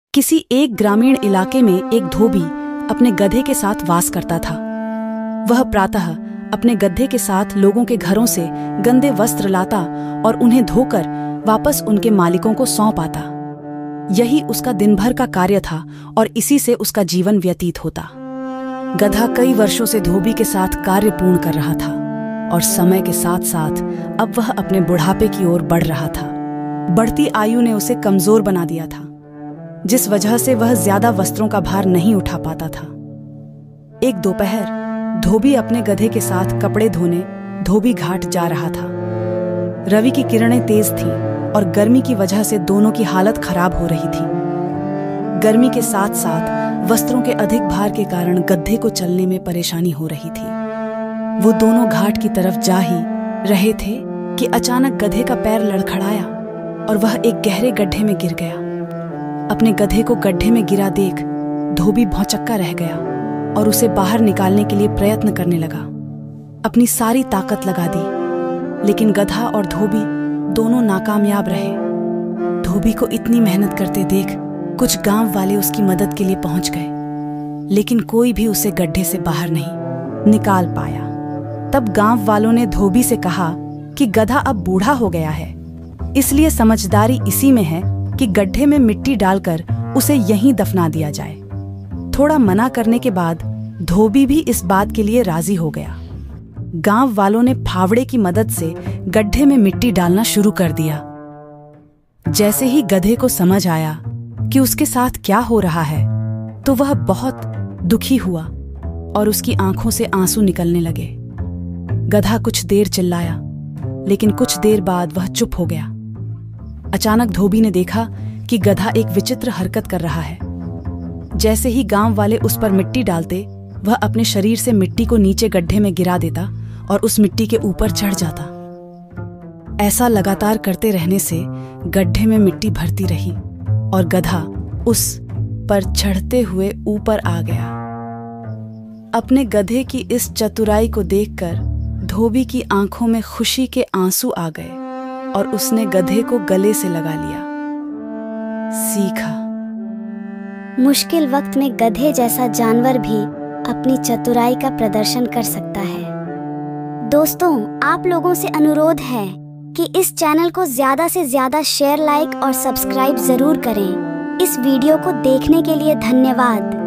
किसी एक ग्रामीण इलाके में एक धोबी अपने गधे के साथ वास करता था। वह प्रातः अपने गधे के साथ लोगों के घरों से गंदे वस्त्र लाता और उन्हें धोकर वापस उनके मालिकों को सौंप आता। यही उसका दिन भर का कार्य था और इसी से उसका जीवन व्यतीत होता। गधा कई वर्षों से धोबी के साथ कार्य पूर्ण कर रहा था और समय के साथ साथ अब वह अपने बुढ़ापे की ओर बढ़ रहा था। बढ़ती आयु ने उसे कमजोर बना दिया था, जिस वजह से वह ज्यादा वस्त्रों का भार नहीं उठा पाता था। एक दोपहर धोबी अपने गधे के साथ कपड़े धोने धोबी घाट जा रहा था। रवि की किरणें तेज थीं और गर्मी की वजह से दोनों की हालत खराब हो रही थी। गर्मी के साथ साथ वस्त्रों के अधिक भार के कारण गधे को चलने में परेशानी हो रही थी। वो दोनों घाट की तरफ जा ही रहे थे कि अचानक गधे का पैर लड़खड़ाया और वह एक गहरे गड्ढे में गिर गया। अपने गधे को गड्ढे में गिरा देख धोबी भौंचक्का रह गया और उसे बाहर निकालने के लिए प्रयत्न करने लगा। अपनी सारी ताकत लगा दी, लेकिन गधा और धोबी दोनों नाकामयाब रहे। धोबी को इतनी मेहनत करते देख कुछ गांव वाले उसकी मदद के लिए पहुंच गए, लेकिन कोई भी उसे गड्ढे से बाहर नहीं निकाल पाया। तब गांव वालों ने धोबी से कहा कि गधा अब बूढ़ा हो गया है, इसलिए समझदारी इसी में है कि गड्ढे में मिट्टी डालकर उसे यहीं दफना दिया जाए। थोड़ा मना करने के बाद धोबी भी इस बात के लिए राजी हो गया। गांव वालों ने फावड़े की मदद से गड्ढे में मिट्टी डालना शुरू कर दिया। जैसे ही गधे को समझ आया कि उसके साथ क्या हो रहा है, तो वह बहुत दुखी हुआ और उसकी आंखों से आंसू निकलने लगे। गधा कुछ देर चिल्लाया, लेकिन कुछ देर बाद वह चुप हो गया। अचानक धोबी ने देखा कि गधा एक विचित्र हरकत कर रहा है। जैसे ही गांव वाले उस पर मिट्टी डालते, वह अपने शरीर से मिट्टी को नीचे गड्ढे में गिरा देता और उस मिट्टी के ऊपर चढ़ जाता। ऐसा लगातार करते रहने से गड्ढे में मिट्टी भरती रही और गधा उस पर चढ़ते हुए ऊपर आ गया। अपने गधे की इस चतुराई को देखकर धोबी की आंखों में खुशी के आंसू आ गए और उसने गधे को गले से लगा लिया। सीखा, मुश्किल वक्त में गधे जैसा जानवर भी अपनी चतुराई का प्रदर्शन कर सकता है। दोस्तों, आप लोगों से अनुरोध है कि इस चैनल को ज्यादा से ज्यादा शेयर, लाइक और सब्सक्राइब जरूर करें। इस वीडियो को देखने के लिए धन्यवाद।